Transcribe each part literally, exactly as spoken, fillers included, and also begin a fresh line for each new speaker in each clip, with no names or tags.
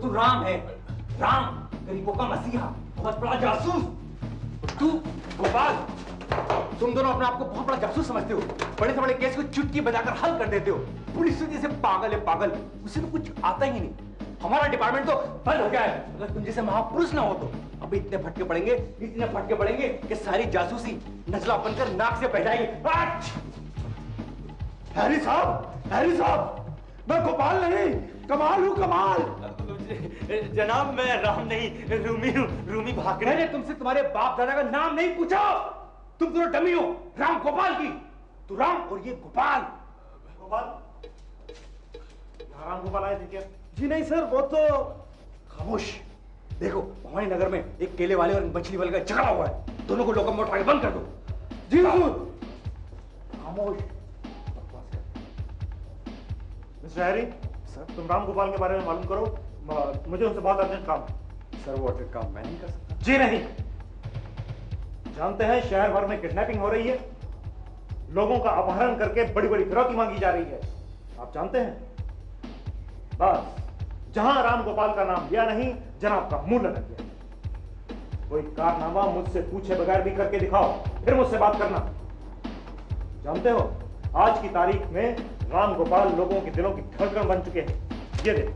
तू राम है, राम गरीबों का मसीहा, बहुत बड़ा जासूस। तू गोपाल, तुम दोनों अपने आप को बहुत बड़ा जासूस समझते हो, बड़े से बड़े केस को चुटकी बजाकर हल कर देते हो। पुलिस जैसे पागल है पागल, उसे तो कुछ आता ही नहीं। हमारा डिपार्टमेंट तो बंद हो गया है। अगर तुम जैसे महापुरुष ना हो तो अभी इतने फटके पड़ेंगे, इतने फटके पड़ेंगे कि सारी जासूसी नजला बनकर नाक से बह जाएगी।
हैरी साहब, हैरी साहब, मैं गोपाल नहीं, कमाल हूँ कमाल।
जनाब मैं राम नहीं, रूमी हूँ, रूमी भाग रहे हैं। तुमसे तुम्हारे बाप दादा का नाम नहीं पूछा, तुम दोनों डमी हो। राम गोपाल की, तू राम और ये गोपाल।
गोपाल, राम गोपाल आए थे क्या? जी नहीं सर, वो तो।
खामोश। देखो भवानी नगर में एक केले वाले और मछली वाले का झगड़ा हुआ है, दोनों को लोकम मोटर बंद कर दो।
जी हुजूर।
खामोश।
मिस्टर हैरी सर, तुम राम गोपाल के बारे में मालूम करो, मुझे उनसे बहुत अर्जेंट काम।
सर वो अर्जेंट काम मैं नहीं कर सकता।
जी नहीं। जानते हैं शहर भर में किडनैपिंग हो रही है, लोगों का अपहरण करके बड़ी बड़ी फिरौती मांगी जा रही है, आप जानते हैं। बस जहां राम गोपाल का नाम लिया नहीं, जनाब का मुंह लटक गया। कोई कारनामा मुझसे पूछे बगैर भी करके दिखाओ, फिर मुझसे बात करना। जानते हो आज की तारीख में राम गोपाल लोगों के दिलों की धड़कन बन चुके हैं। ये देखो।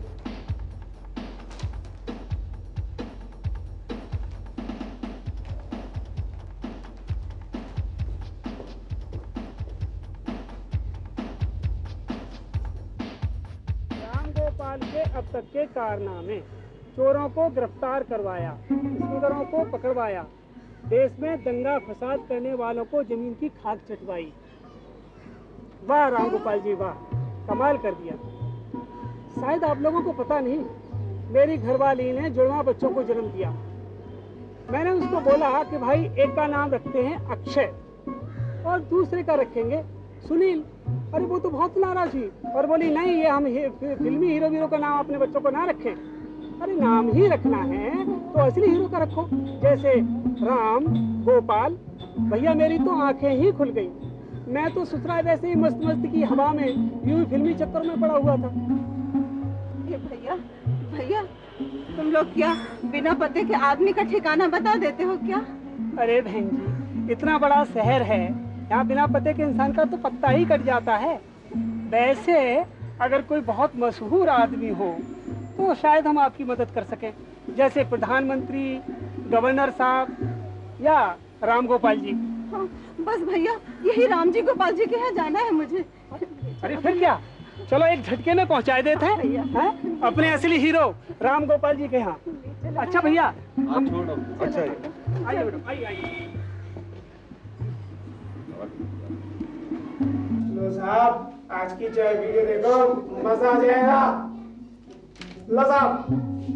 के अब तक के कारनामे, चोरों को गिरफ्तार करवाया, स्मगलरों को पकड़वाया, देश में दंगा फसाद करने वालों को जमीन की खाक चटवाई। वाह राम गोपाल जी वाह, कमाल कर दिया। शायद आप लोगों को पता नहीं, मेरी घरवाली ने जुड़वा बच्चों को जन्म दिया। मैंने उसको बोला कि भाई एक का नाम रखते हैं अक्षय और दूसरे का रखेंगे सुनील। अरे वो तो बहुत नाराज हुई और बोली नहीं, ये हम फिल्मी हीरो वीरो का नाम अपने बच्चों को ना रखें। अरे नाम ही रखना है तो असली हीरो का रखो, जैसे राम गोपाल। भैया मेरी तो आंखें ही खुल गई। मैं तो सुतरा वैसे ही मस्त मस्त की हवा में यूं फिल्मी चक्कर में पड़ा हुआ था।
ये भैया भैया तुम लोग क्या बिना पते के आदमी का ठिकाना बता देते हो क्या?
अरे बहन जी, इतना बड़ा शहर है, यहाँ बिना पते के इंसान का तो पत्ता ही कट जाता है। वैसे अगर कोई बहुत मशहूर आदमी हो तो शायद हम आपकी मदद कर सकें, जैसे प्रधानमंत्री, गवर्नर साहब या राम गोपाल जी।
हाँ, बस भैया यही राम जी गोपाल जी के यहाँ जाना है मुझे।
अरे फिर क्या, चलो एक झटके में पहुँचा देते हैं, हैं? अपने असली हीरो राम गोपाल जी के यहाँ। अच्छा भैया हम
अच्छा
आइए मैडम, आइए आइए।
लो साहब आज की चाय वीडियो देखो, मजा आ जाएगा। लो साहब।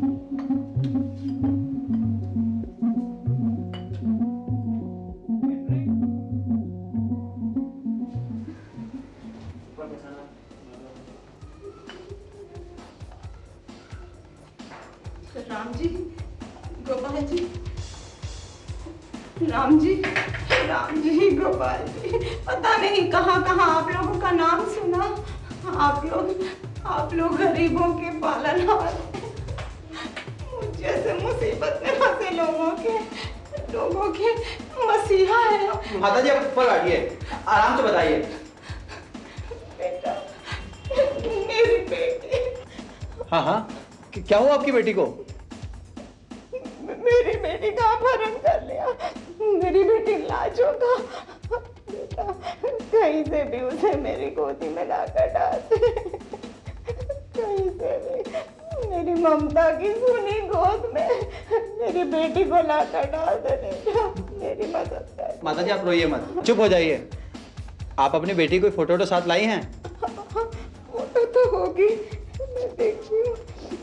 राम जी गोपाल जी, राम जी राम जी गोपाल जी, पता नहीं कहाँ कहाँ आप लोगों का नाम सुना। आप लोग आप लोग गरीबों के पालनहार, मुझ जैसे मुसीबत में फंसे लोगों के लोगों के मसीहा है।
माता जी आप ऊपर बैठिए, आराम से बताइए।
बेटा, मेरी बेटी।
हाँ हाँ, क्या हुआ आपकी बेटी को?
मेरी बेटी का अपहरण कर लिया। मेरी बेटी लाजो का बेटा, कहीं से भी उसे मेरी गोदी में लाकर डाल दे, कहीं से भी मेरी ममता की सुनी गोद में मेरी बेटी को लाकर डाल दे बेटा, मेरी मदद कर।
माता जी आप रोइए मत, चुप हो जाइए। आप अपनी बेटी कोई फोटो वोटो साथ लाई हैं?
फोटो तो होगी, मैं देखती हूँ।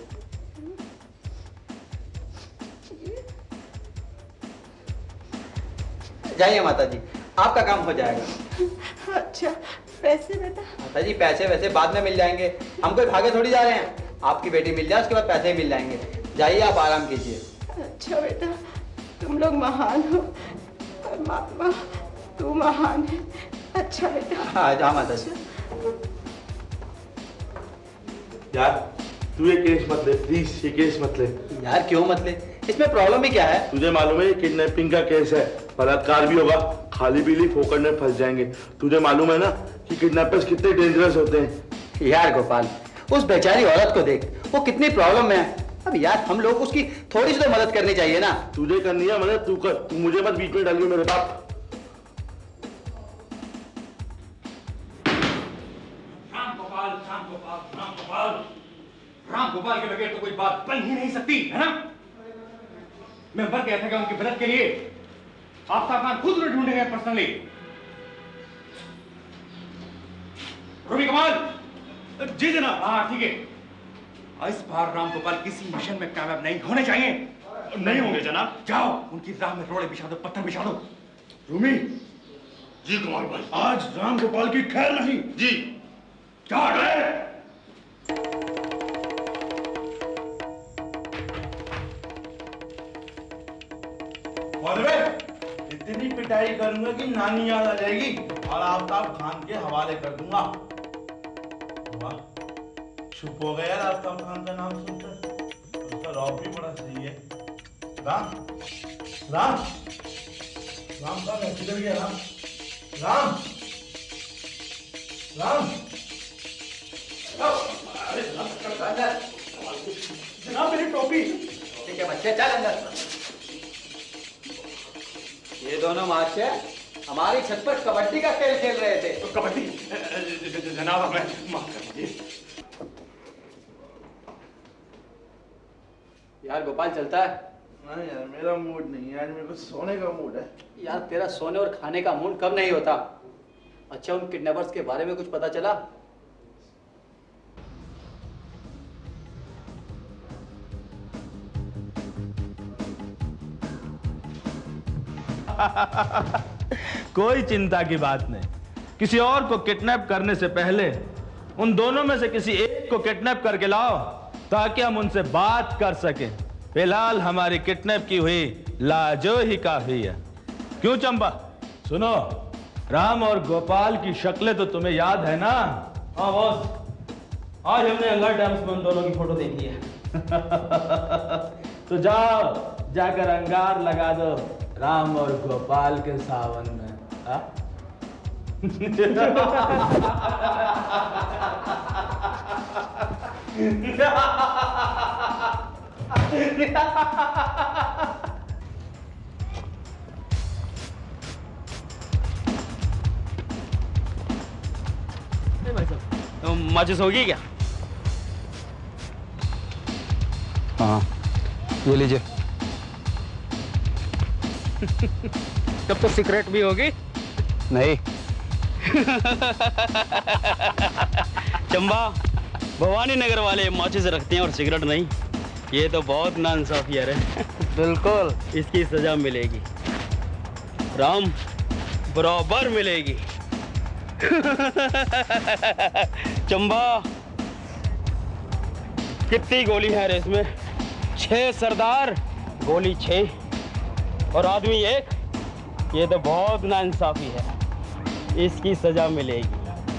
जाइए माता जी, आपका काम हो जाएगा।
अच्छा पैसे बेटा?
माता जी पैसे वैसे बाद में मिल जाएंगे, हम कोई भागे थोड़ी जा रहे हैं। आपकी बेटी मिल जाए उसके बाद पैसे मिल जाएंगे। जाइए आप आराम कीजिए।
अच्छा बेटा, तुम लोग महान हो, परमात्मा तू महान है। अच्छा बेटा।
हाँ जा माता जी। जा
तू ये केस मत ले प्लीज, ये केस मत ले
यार। क्यों मत ले? इसमें प्रॉब्लम ही क्या है?
तुझे मालूम है ये किडनैपिंग का केस है, बलात्कार भी होगा, खाली पीली फोकट में फंस जाएंगे। तुझे मालूम है ना कि किडनैपर्स कितने डेंजरस होते हैं।
यार गोपाल, उस बेचारी औरत को देख, वो कितनी प्रॉब्लम में है। अब यार हम लोग उसकी थोड़ी सी तो मदद करनी चाहिए ना।
तुझे करनी है मदद, तू कर, तू मुझे मत बीच में डालियो मेरे बाप।
राम गोपाल, राम गोपाल, राम गोपाल, राम गोपाल के बगैर तो कोई बात बन ही नहीं सकती, है ना? मैं मर गया था कि उनकी मदद के लिए आफ्ताब खान खुद उन्हें ढूंढे गए पर्सनली। रूबी कमाल। जी जनाब। हाँ ठीक है, इस बार राम गोपाल किसी मिशन में कामयाब नहीं होने चाहिए।
नहीं होंगे जनाब।
जाओ उनकी राह में रोड़े बिछा दो, पत्थर बिछा दो।
रूमी। जी कुमार भाई।
आज राम गोपाल की खैर नहीं।
जी।
क्या है?
इतनी पिटाई करूंगा कि नानी याद आ जाएगी और आफ्ताब खान के हवाले कर दूंगा। वाह, चुप हो गया यार आफ्ताब खान का नाम सुनकर। उसका रौब भी बड़ा सही है। राम राम राम का मैं किधर गया? राम राम राम
जनाब मेरी टोपी।
ठीक है बच्चे, चल अंदर। ये दोनों मास्टर हमारी छत पर कबड्डी का खेल खेल रहे थे।
तो कबड्डी? जनाब हमें माफ कर दीजिए।
यार गोपाल चलता है?
नहीं यार, मेरा मूड नहीं है, आज मेरे को सोने का मूड है।
यार तेरा सोने और खाने का मूड कब नहीं होता? अच्छा उन किडनैपर्स के बारे में कुछ पता चला?
कोई चिंता की बात नहीं। किसी और को किडनैप करने से पहले उन दोनों में से किसी एक को किडनैप करके लाओ ताकि हम उनसे बात कर सकें। फिलहाल हमारी किडनैप की हुई लाजो ही काफी है। क्यों चंपा? सुनो, राम और गोपाल की शक्लें तो तुम्हें याद है ना?
हाँ बॉस, आज हमने अंगार डैम्स में उन दोनों की फोटो देखी है।
तो जाओ जाकर अंगार लगा दो राम और गोपाल के सावन में। हा?
तो माचिस होगी क्या?
हाँ ये लीजिए।
तब तो सिगरेट भी होगी?
नहीं।
चंबा, भवानी नगर वाले माचिस रखते हैं और सिगरेट नहीं, ये तो बहुत नाइंसाफी है।
बिल्कुल,
इसकी सजा मिलेगी राम, बराबर मिलेगी। चंबा, कितनी गोली है रेस में? छह सरदार, गोली छह और आदमी एक, ये तो बहुत नाइंसाफी है। इसकी सजा मिलेगी।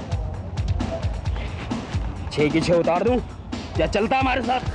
छह की छह उतार दूं या चलता हमारे साथ?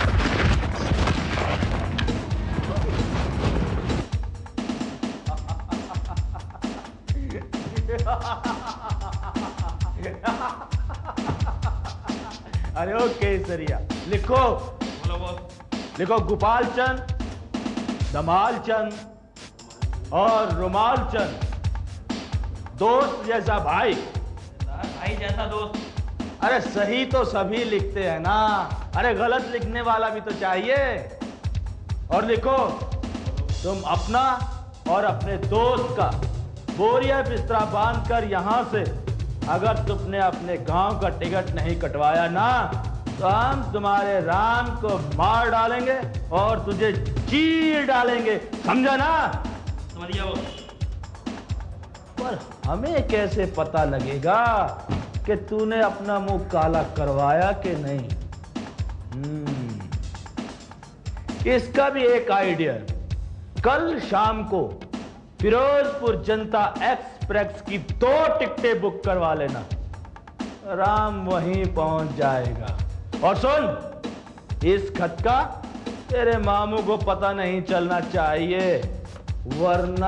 अरे ओ केसरिया, लिखो।
बोलो बॉस।
लिखो गोपाल चंद, धमाल चंद और रुमाल चंद। दोस्त जैसा भाई।
भाई जैसा दोस्त।
अरे सही तो सभी लिखते हैं ना, अरे गलत लिखने वाला भी तो चाहिए। और लिखो, तुम अपना और अपने दोस्त का बोरिया बिस्तरा बांध कर यहां से, अगर तुमने अपने गांव का टिकट नहीं कटवाया ना, तो हम तुम्हारे राम को मार डालेंगे और तुझे चीर डालेंगे, समझा ना?
समझ गया वो।
पर हमें कैसे पता लगेगा कि तूने अपना मुंह काला करवाया कि नहीं? हम्म, इसका भी एक आइडिया। कल शाम को फिरोजपुर जनता एक्सप्रेस की दो टिकटें बुक करवा लेना, राम वहीं पहुंच जाएगा। और सुन, इस खत का तेरे मामू को पता नहीं चलना चाहिए, वरना।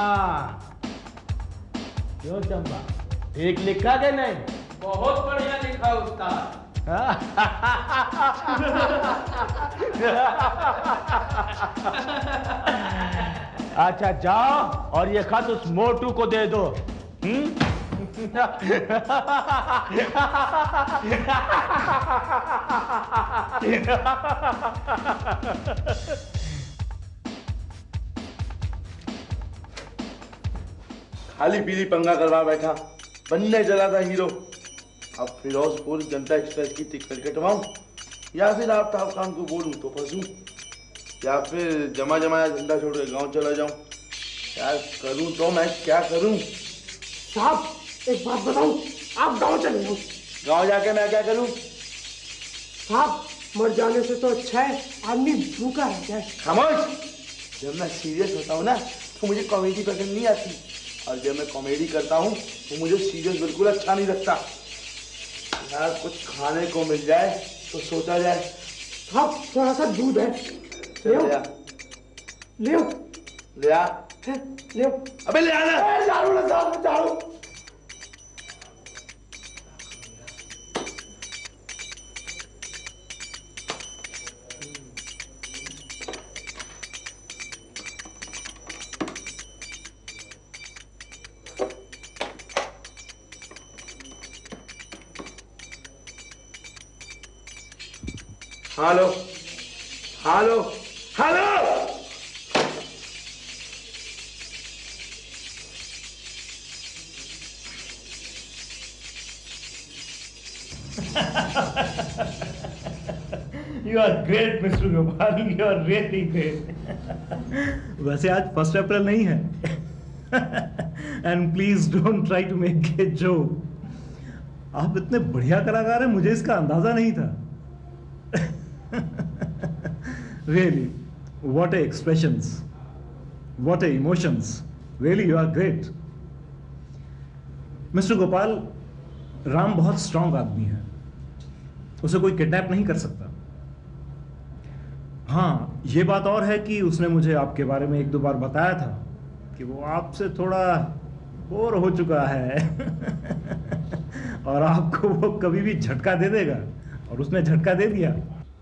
क्यों चंपा, ठीक लिखा के नहीं?
बहुत बढ़िया लिखा उस्ताद।
अच्छा जाओ और ये खत उस मोटू को दे दो। हम्म?
खाली पीली पंगा करवा बैठा, बनने चला था हीरो। अब फिरोजपुर जनता एक्सप्रेस की टिकट कटवाऊं या फिर आफ्ताब खान को बोलूं तो फंसूं, या फिर जमा जमाया धंधा छोड़ के गाँव चला जाऊं। क्या करूं तो मैं क्या करूं?
साहब एक बात बताऊं, आप गाँव चले जाओ।
गाँव जाके मैं क्या करूं?
साहब मर जाने से तो अच्छा है आदमी भूखा रह जाए।
खामोश। जब मैं सीरियस होता हूँ ना तो मुझे कॉमेडी पसंद नहीं आती, और जब मैं कॉमेडी करता हूँ तो मुझे सीरियस बिल्कुल अच्छा नहीं लगता। यार कुछ खाने को मिल जाए तो सोचा जाए।
साहब थोड़ा सा दूध है, ले आओ। ले आओ।
ले आ।
ले आओ।
अबे ले आना।
झाड़ू ना साहब, झाड़ू।
Hello hello hello.
You are great, mister Gopal, you are really great. वैसे आज फर्स्ट अप्रैल नहीं है, and please don't try to make a joke. आप इतने बढ़िया कलाकार हैं, मुझे इसका अंदाजा नहीं था. Really, what a expressions, what a emotions. Really, you are great. Mister Gopal, Ram बहुत स्ट्रांग आदमी है, उसे कोई किडनैप नहीं कर सकता. हाँ, ये बात और है कि उसने मुझे आपके बारे में एक दो बार बताया था कि वो आपसे थोड़ा बोर हो चुका है और आपको वो कभी भी झटका दे देगा, और उसने झटका दे दिया.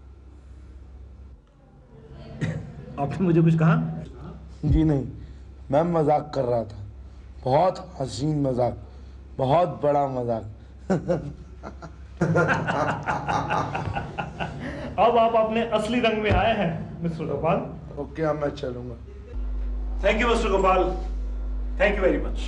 आपने मुझे कुछ कहा?
जी नहीं, मैं मजाक कर रहा था. बहुत हसीन मजाक, बहुत बड़ा मजाक.
अब आप अपने असली रंग में आए हैं मिस्टर गोपाल.
ओके, अब मैं चलूंगा.
Thank you mister Gopal, thank you very much.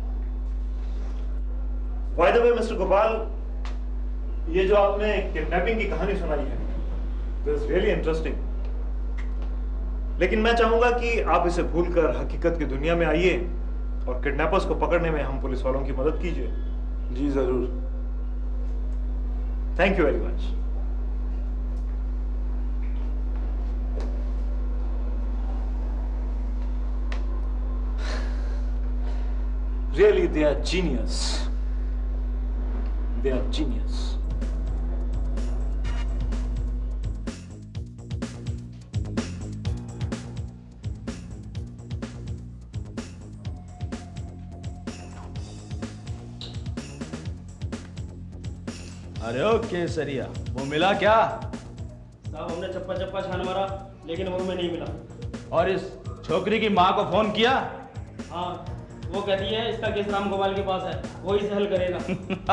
By the way mister Gopal, ये जो आपने किडनैपिंग की कहानी सुनाई है, दिस इज रियली इंटरेस्टिंग. लेकिन मैं चाहूंगा कि आप इसे भूलकर हकीकत की दुनिया में आइए और किडनैपर्स को पकड़ने में हम पुलिस वालों की मदद कीजिए.
जी जरूर.
Thank you very much. Really, they are genius. They are genius.
अरे ओ केसरिया, वो मिला क्या?
साहब हमने चप्पा चप्पा छान मारा, लेकिन वो हमें नहीं मिला.
और इस छोकरी की माँ को फोन किया?
हाँ, वो कहती है इसका केस राम गोपाल के पास है, वो इसे हल करेगा.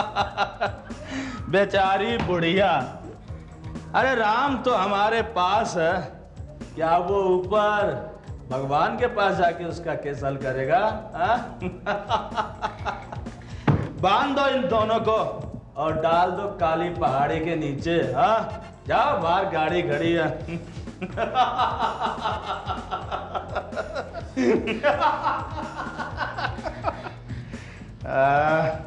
बेचारी बुढ़िया. अरे राम तो हमारे पास है, क्या वो ऊपर भगवान के पास जाके उसका केस हल करेगा? बांध दो इन दोनों को और डाल दो काली पहाड़ी के नीचे. हाँ, जाओ, बाहर गाड़ी खड़ी है. आ,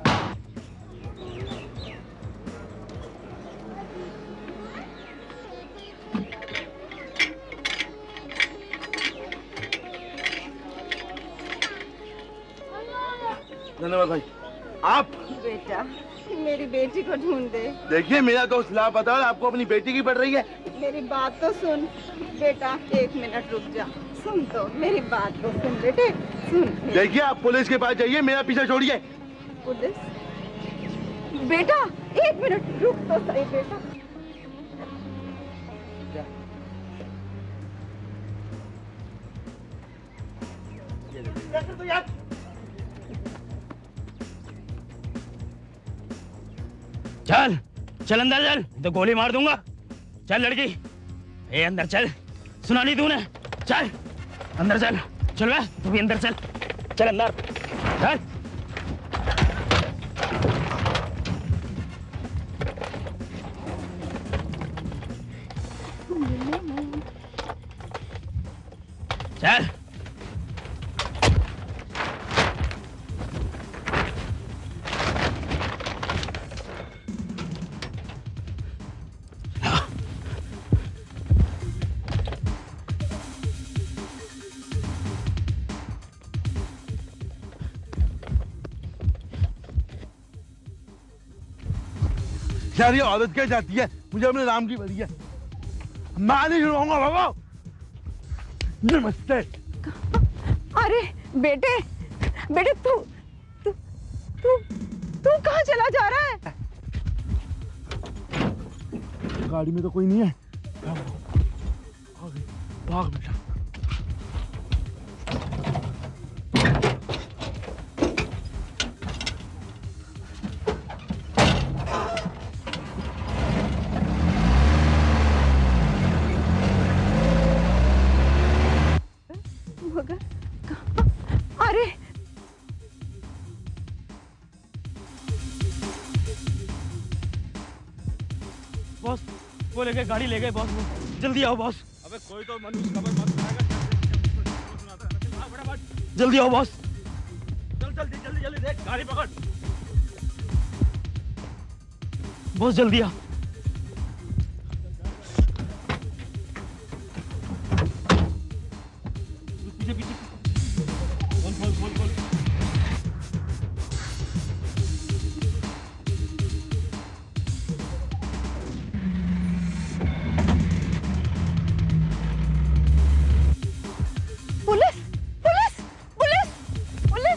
धन्यवाद भाई. आप
बेटा मेरी बेटी को ढूंढ दे।
देखिए मेरा दोस्त लापता है, आपको अपनी बेटी की पड़ रही है।
मेरी बात तो सुन बेटा, एक मिनट रुक जा। सुन तो मेरी बात तो सुन बेटे, सुन।
देखिए आप पुलिस के पास जाइए, मेरा पीछा छोड़िए।
पुलिस? बेटा एक मिनट रुक तो सही बेटा।
तो यार
चल चल अंदर चल, तो गोली मार दूंगा। चल लड़की, ए अंदर चल, सुना नहीं तूने? चल अंदर चल, चल बे तू भी अंदर चल, चल अंदर चल। चल
यार ये औरत क्या चाहती है? मुझे अपने नाम की पड़ी है, मैं नहीं छुड़वाऊंगा। बाबा नमस्ते।
अरे बेटे, बेटे तू तू तू तू कहाँ चला जा रहा है?
गाड़ी में तो कोई नहीं है। भाग बेटा।
अरे
बॉस, वो ले गए, गाड़ी ले गए बॉस, वो जल्दी आओ बॉस। अबे कोई तो मनुष्य खबर मत सुनाएगा। जल्दी आओ बॉस, चल जल्दी जल्दी जल्दी, देख गाड़ी पकड़ बॉस, जल्दी आ। पीछे पीछे बोल बोल बोल बोल।
Police police police police.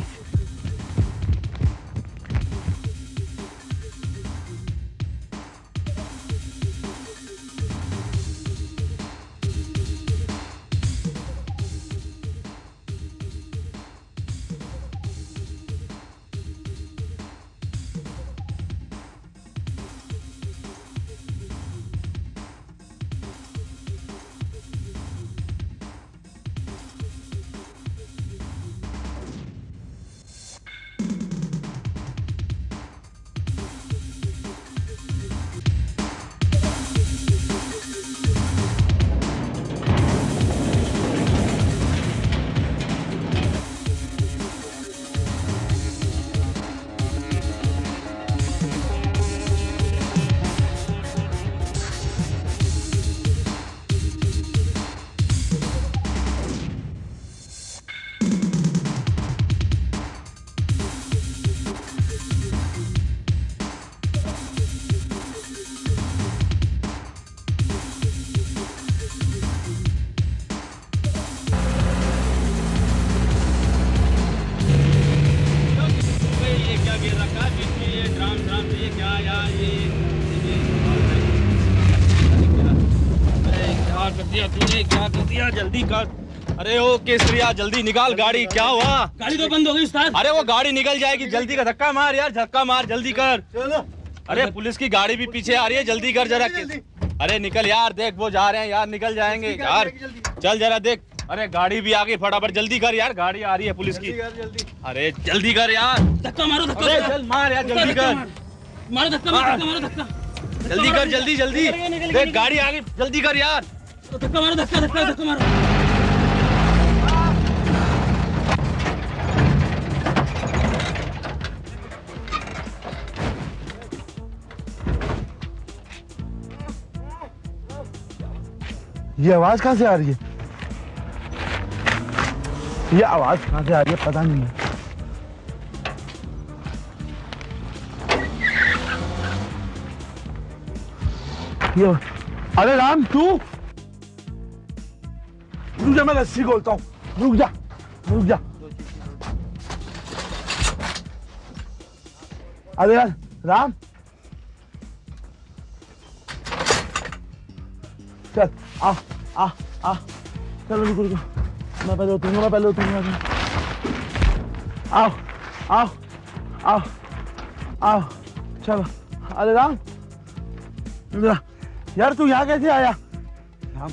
तूने क्या कर दिया? जल्दी कर। अरे ओ केसरिया, जल्दी निकाल गाड़ी। क्या हुआ? गाड़ी तो बंद हो गई उस्ताद। अरे वो गाड़ी निकल जाएगी, जल्दी कर। धक्का मार यार, धक्का मार, जल्दी कर। चलो। अरे पुलिस की गाड़ी भी पीछे आ रही है, जल्दी कर जरा। अरे निकल यार, देख वो जा रहे हैं यार, निकल जाएंगे यार। चल जरा देख। अरे गाड़ी भी आ गई, फटाफट जल्दी कर यार, गाड़ी आ रही है पुलिस की। अरे जल्दी कर यार। धक्का मारो, धक्का चल मार यार, जल्दी कर। मारो धक्का, मारो मारो धक्का। जल्दी कर, जल्दी जल्दी। देख गाड़ी आ गई, जल्दी कर यार। धक्का मारो, धक्का धक्का धक्का मारो।
ये आवाज कहाँ से आ रही है? ये आवाज कहाँ से आ रही है पता नहीं है। ये अरे राम तू रुक जा, मैं लस्सी खोलता हूँ। रुक जा रुक जा। अरे यार राम चल आ आ आ चलो रुको रुको, मैं पहले उतरूंगा मैं पहले उतरूंगा। आओ आओ आओ आओ चलो। अरे राम यार तू यहाँ कैसे आया? राम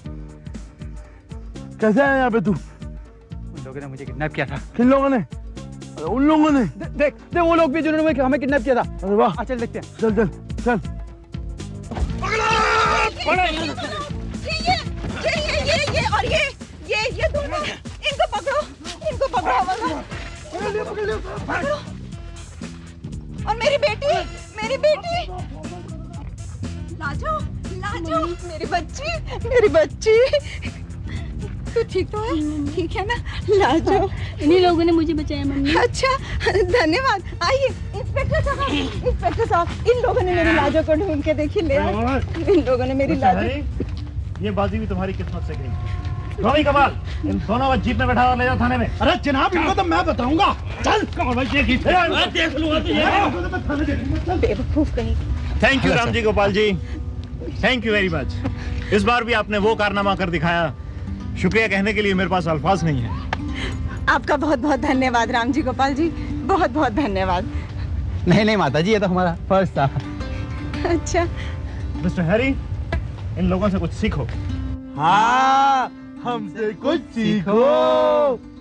कैसे आया यहाँ पे तू?
उन लोगों ने मुझे किडनैप किया था।
किन लोगों ने? अरे उन लोगों ने।
दे, देख देख वो लोग भी जिन्होंने हमें किडनैप किया था।
अरे वाह
चल देखते हैं।
चल चल चल।
ये ये ये ये ये और ये ये ये दोनों इनको पकड़ो इनको पकड़ो पकड़ो पकड़ो। और मेरी बेटी मेरी बेटी लाजो लाजो मेरी बच्ची मेरी बच्ची तू ठीक तो है? ठीक है ना लाजो?
इन्हीं लोगों ने मुझे बचाया मम्मी।
अच्छा धन्यवाद। आइए इंस्पेक्टर साहब इंस्पेक्टर साहब इन लोगों ने मेरी लाजो को ढूंढ के देखी ले आए। इन लोगों ने मेरी लाजो।
ये बाजी भी तुम्हारी किस्मत से गई। रोमी कमाल इन दोनों को जीप में बैठा और ले जाओ थाने में।
अरे जनाब इनको तो मैं बताऊंगा। चल कमल भाई देख
देख लूंगा तो
बेवकूफ कहीं।
Thank you Ram ji Gopal ji, thank you very much. इस बार भी आपने वो कारनामा कर दिखाया, शुक्रिया कहने के लिए मेरे पास अल्फाज नहीं है।
आपका बहुत बहुत धन्यवाद राम जी गोपाल जी, बहुत बहुत धन्यवाद।
नहीं नहीं माता जी ये तो हमारा फर्ज था।
अच्छा
मिस्टर हैरी इन लोगों से कुछ सीखो।
हाँ हमसे कुछ सीखो।